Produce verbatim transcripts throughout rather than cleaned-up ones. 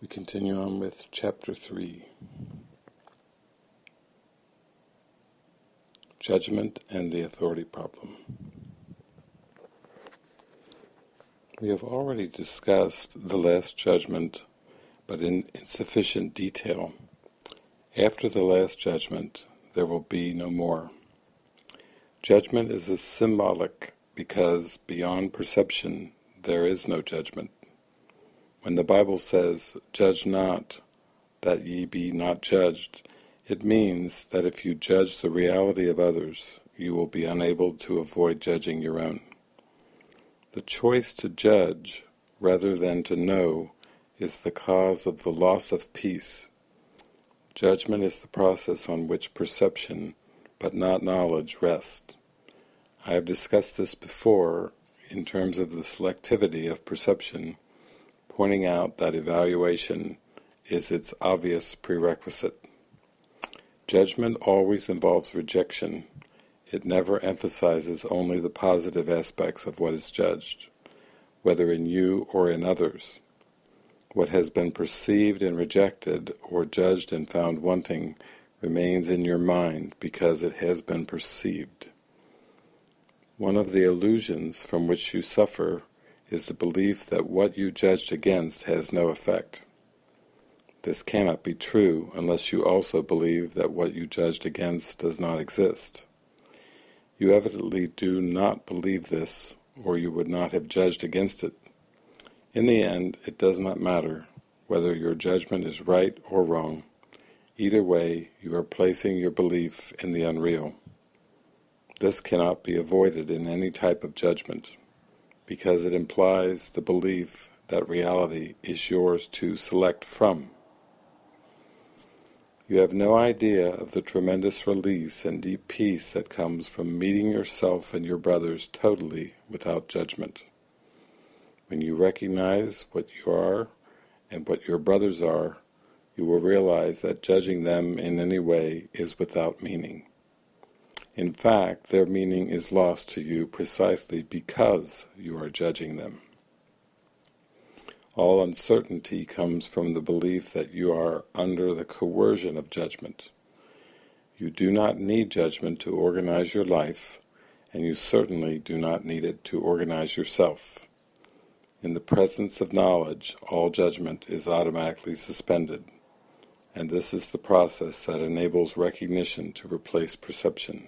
We continue on with Chapter three, Judgment and the Authority Problem. We have already discussed the last judgment, but in insufficient detail. After the last judgment, there will be no more. Judgment is a symbolic because beyond perception there is no judgment. When the Bible says, "Judge not, that ye be not judged," it means that if you judge the reality of others, you will be unable to avoid judging your own. The choice to judge, rather than to know, is the cause of the loss of peace. Judgment is the process on which perception, but not knowledge, rests. I have discussed this before in terms of the selectivity of perception, pointing out that evaluation is its obvious prerequisite. Judgment always involves rejection. It never emphasizes only the positive aspects of what is judged, whether in you or in others. What has been perceived and rejected, or judged and found wanting, remains in your mind because it has been perceived. One of the illusions from which you suffer is the belief that what you judged against has no effect. This cannot be true unless you also believe that what you judged against does not exist. You evidently do not believe this, or you would not have judged against it. In the end, it does not matter whether your judgment is right or wrong. Either way, you are placing your belief in the unreal. This cannot be avoided in any type of judgment, because it implies the belief that reality is yours to select from. You have no idea of the tremendous release and deep peace that comes from meeting yourself and your brothers totally without judgment. When you recognize what you are and what your brothers are, you will realize that judging them in any way is without meaning. In fact, their meaning is lost to you precisely because you are judging them. All uncertainty comes from the belief that you are under the coercion of judgment. You do not need judgment to organize your life, and you certainly do not need it to organize yourself. In the presence of knowledge, all judgment is automatically suspended, and this is the process that enables recognition to replace perception.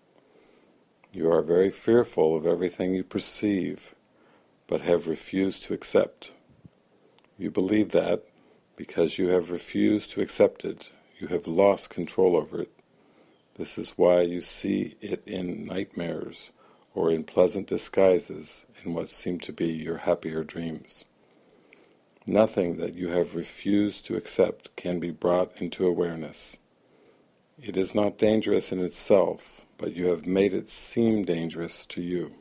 You are very fearful of everything you perceive, but have refused to accept. You believe that, because you have refused to accept it, you have lost control over it. This is why you see it in nightmares, or in pleasant disguises in what seem to be your happier dreams. Nothing that you have refused to accept can be brought into awareness. It is not dangerous in itself, but you have made it seem dangerous to you.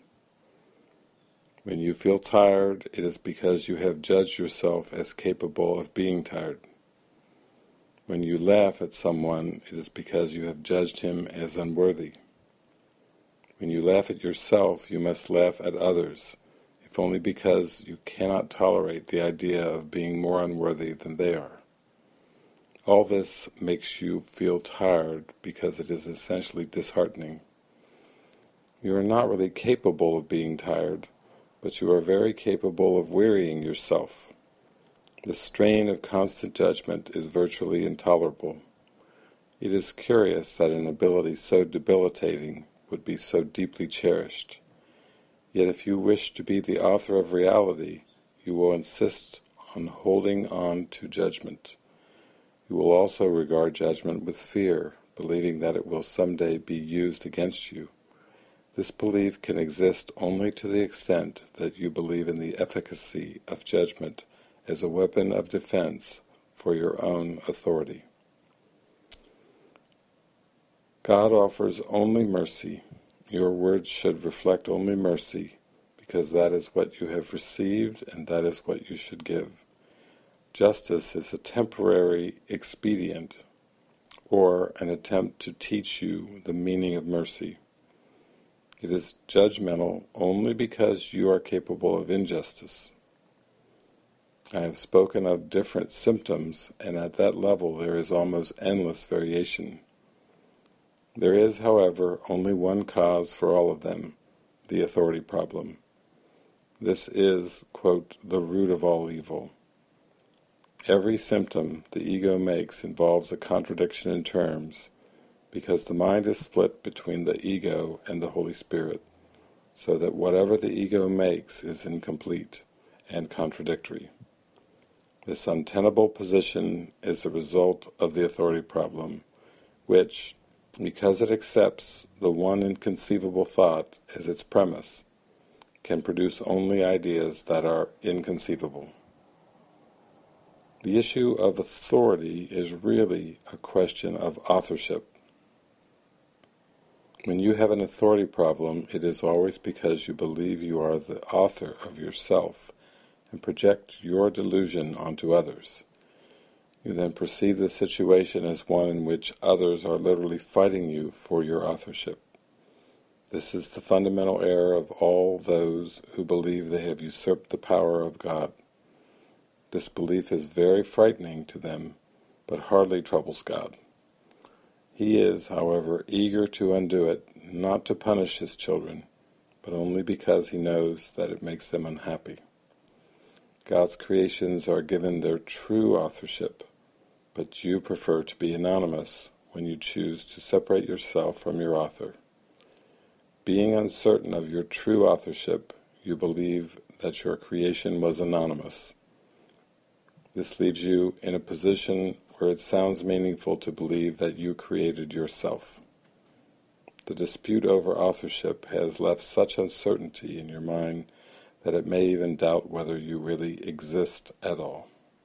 When you feel tired, it is because you have judged yourself as capable of being tired. When you laugh at someone, it is because you have judged him as unworthy. When you laugh at yourself, you must laugh at others, if only because you cannot tolerate the idea of being more unworthy than they are. All this makes you feel tired because it is essentially disheartening. You are not really capable of being tired, but you are very capable of wearying yourself. The strain of constant judgment is virtually intolerable. It is curious that an ability so debilitating would be so deeply cherished. Yet if you wish to be the author of reality, you will insist on holding on to judgment. You will also regard judgment with fear, believing that it will someday be used against you. This belief can exist only to the extent that you believe in the efficacy of judgment as a weapon of defense for your own authority. God offers only mercy. Your words should reflect only mercy, because that is what you have received and that is what you should give. Justice is a temporary expedient, or an attempt to teach you the meaning of mercy. It is judgmental only because you are capable of injustice. I have spoken of different symptoms, and at that level there is almost endless variation. There is, however, only one cause for all of them, the authority problem. This is, quote, the root of all evil. Every symptom the ego makes involves a contradiction in terms, because the mind is split between the ego and the Holy Spirit, so that whatever the ego makes is incomplete and contradictory. This untenable position is the result of the authority problem, which, because it accepts the one inconceivable thought as its premise, can produce only ideas that are inconceivable. The issue of authority is really a question of authorship. When you have an authority problem, it is always because you believe you are the author of yourself and project your delusion onto others. You then perceive the situation as one in which others are literally fighting you for your authorship. This is the fundamental error of all those who believe they have usurped the power of God. This belief is very frightening to them, but hardly troubles God. He is, however, eager to undo it, not to punish his children, but only because he knows that it makes them unhappy. God's creations are given their true authorship, but you prefer to be anonymous when you choose to separate yourself from your author. Being uncertain of your true authorship, you believe that your creation was anonymous. This leaves you in a position where it sounds meaningful to believe that you created yourself. The dispute over authorship has left such uncertainty in your mind that it may even doubt whether you really exist at all.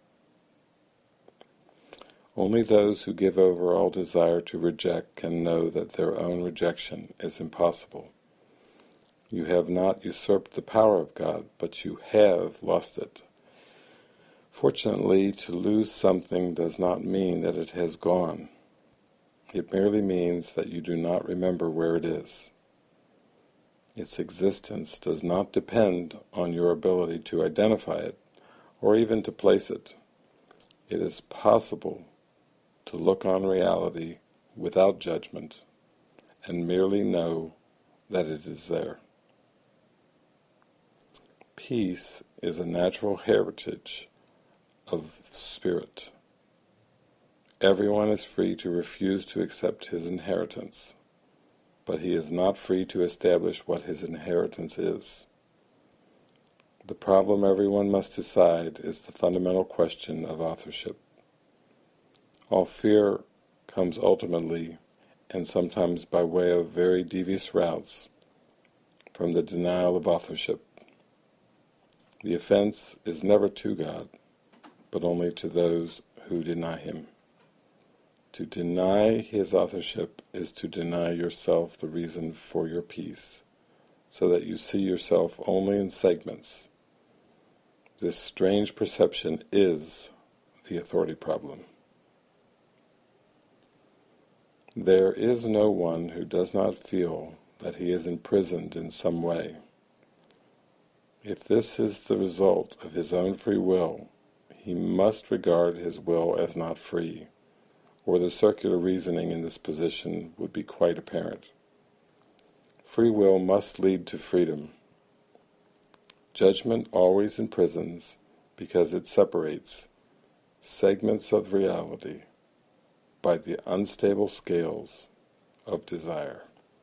Only those who give over all desire to reject can know that their own rejection is impossible. You have not usurped the power of God, but you have lost it. Fortunately, to lose something does not mean that it has gone. It merely means that you do not remember where it is. Its existence does not depend on your ability to identify it, or even to place it. It is possible to look on reality without judgment, and merely know that it is there. Peace is a natural heritage of spirit. Everyone is free to refuse to accept his inheritance, but he is not free to establish what his inheritance is. The problem everyone must decide is the fundamental question of authorship. All fear comes ultimately, and sometimes by way of very devious routes, from the denial of authorship. The offense is never to God, but only to those who deny him. To deny his authorship is to deny yourself the reason for your peace, so that you see yourself only in segments. This strange perception is the authority problem. There is no one who does not feel that he is imprisoned in some way. If this is the result of his own free will, he must regard his will as not free, or the circular reasoning in this position would be quite apparent. Free will must lead to freedom. Judgment always imprisons because it separates segments of reality by the unstable scales of desire.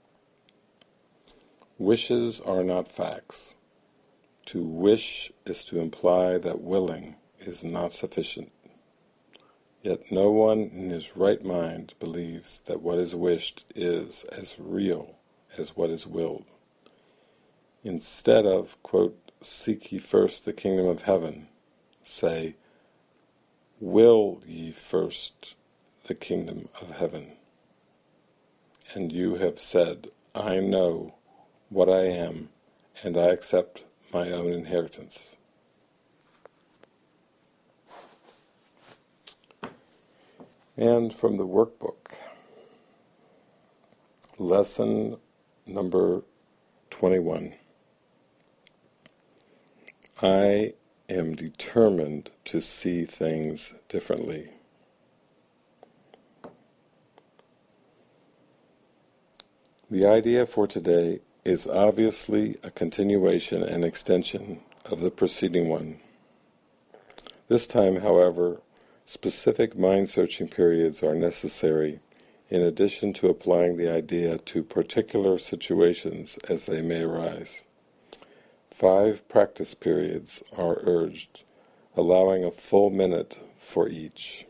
Wishes are not facts. To wish is to imply that willing is not sufficient. Yet no one in his right mind believes that what is wished is as real as what is willed. Instead of, quote, seek ye first the kingdom of heaven, say, will ye first the kingdom of heaven. And you have said, I know what I am, and I accept my own inheritance. And from the workbook, lesson number twenty-one. I am determined to see things differently. The idea for today is obviously a continuation and extension of the preceding one. This time, however, specific mind-searching periods are necessary in addition to applying the idea to particular situations as they may arise. Five practice periods are urged, allowing a full minute for each.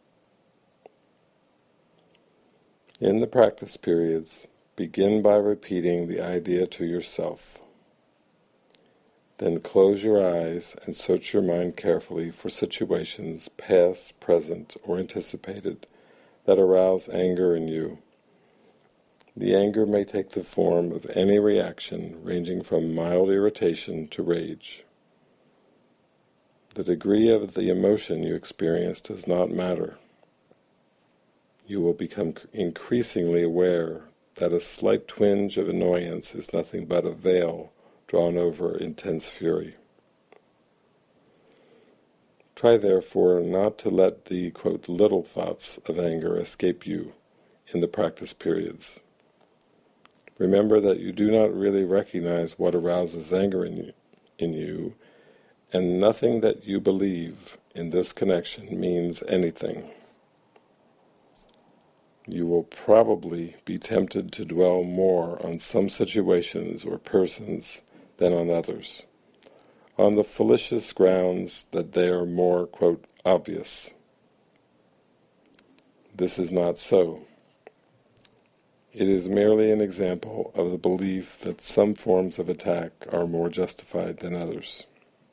In the practice periods, begin by repeating the idea to yourself. Then close your eyes and search your mind carefully for situations, past, present, or anticipated, that arouse anger in you. The anger may take the form of any reaction ranging from mild irritation to rage. The degree of the emotion you experience does not matter. You will become increasingly aware that a slight twinge of annoyance is nothing but a veil drawn over intense fury. Try therefore not to let the, quote, little thoughts of anger escape you in the practice periods. Remember that you do not really recognize what arouses anger in you, in you, and nothing that you believe in this connection means anything. You will probably be tempted to dwell more on some situations or persons than on others, on the fallacious grounds that they are more, quote, obvious. This is not so. It is merely an example of the belief that some forms of attack are more justified than others.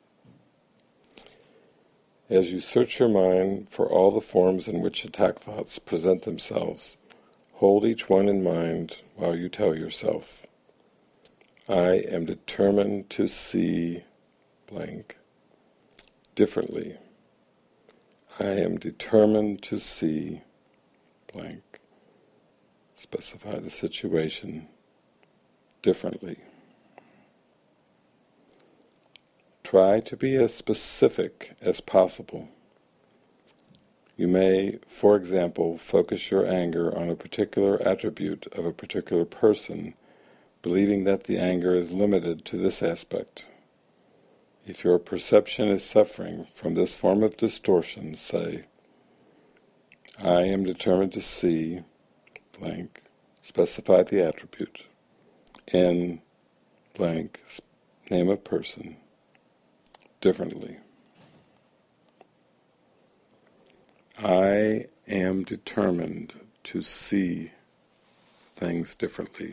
As you search your mind for all the forms in which attack thoughts present themselves, hold each one in mind while you tell yourself, I am determined to see blank differently. I am determined to see blank. Specify the situation differently. Try to be as specific as possible. You may, for example, focus your anger on a particular attribute of a particular person, believing that the anger is limited to this aspect. If your perception is suffering from this form of distortion, say, I am determined to see blank, specify the attribute, in blank, name a person, differently. I am determined to see things differently.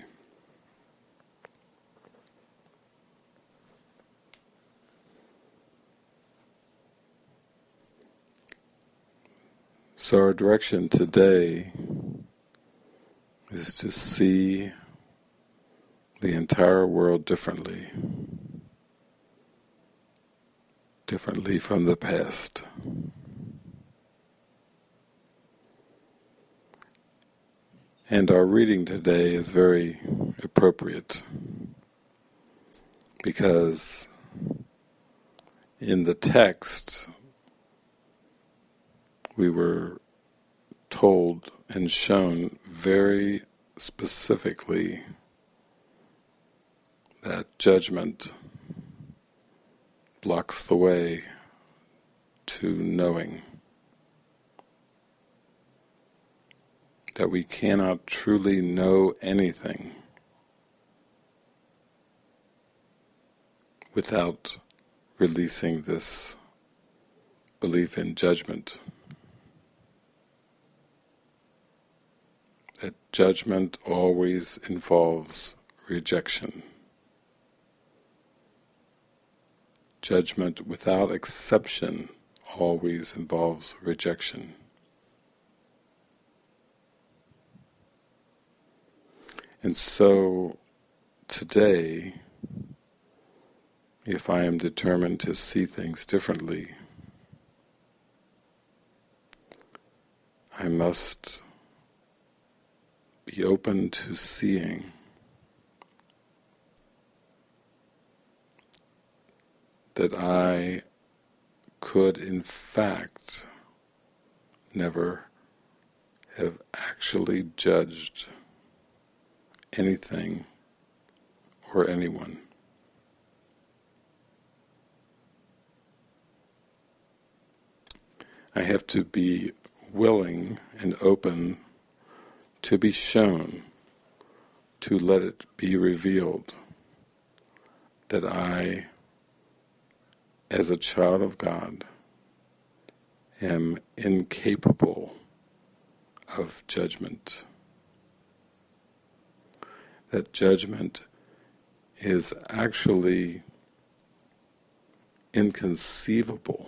So our direction today is to see the entire world differently, differently from the past. And our reading today is very appropriate because in the text we were told and shown very specifically that judgment blocks the way to knowing, that we cannot truly know anything without releasing this belief in judgment. That judgment always involves rejection. Judgment without exception always involves rejection. And so, today, if I am determined to see things differently, I must be open to seeing that I could in fact never have actually judged anything or anyone. I have to be willing and open to be shown, to let it be revealed that I, as a child of God, am incapable of judgment. That judgment is actually inconceivable.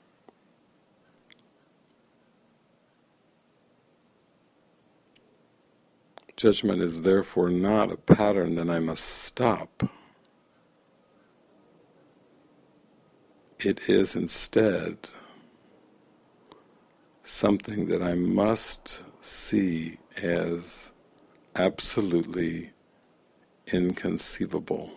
Judgment is therefore not a pattern that I must stop. It is instead something that I must see as absolutely inconceivable.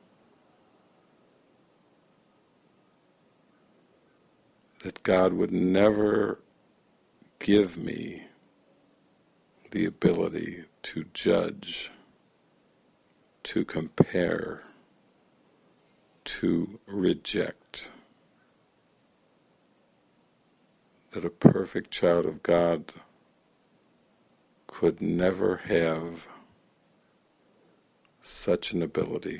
That God would never give me the ability to judge, to compare, to reject. That a perfect child of God could never have such an ability.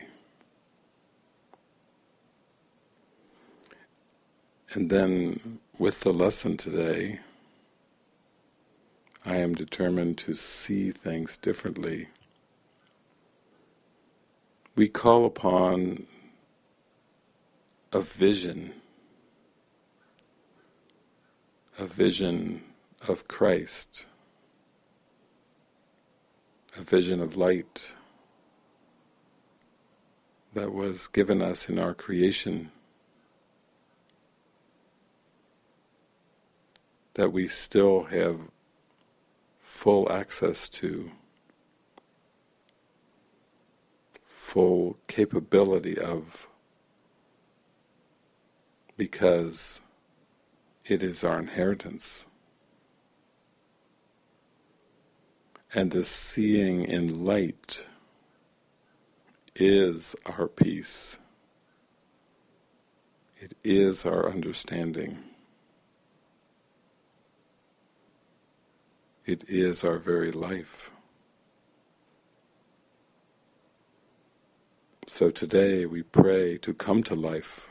And then, with the lesson today, I am determined to see things differently. We call upon a vision, a vision of Christ, a vision of light that was given us in our creation, that we still have full access to, full capability of, because it is our inheritance. And this seeing in light is our peace. It is our understanding. It is our very life. So today we pray to come to life,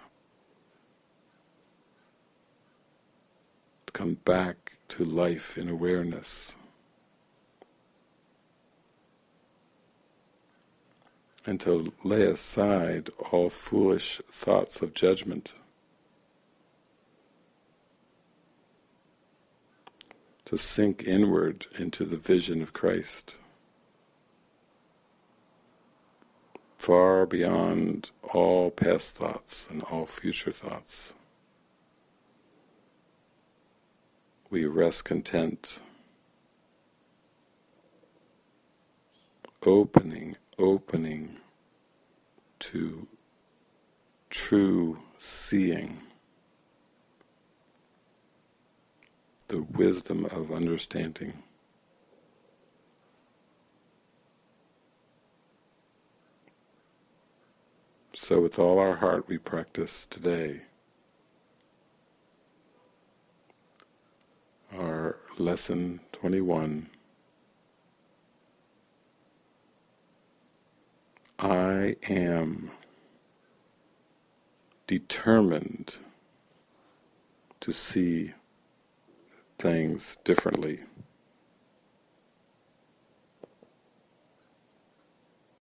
to come back to life in awareness, and to lay aside all foolish thoughts of judgment, to sink inward into the vision of Christ, far beyond all past thoughts and all future thoughts. We rest content, opening, opening to true seeing, the wisdom of understanding. So with all our heart we practice today our lesson twenty-one. I am determined to see things differently.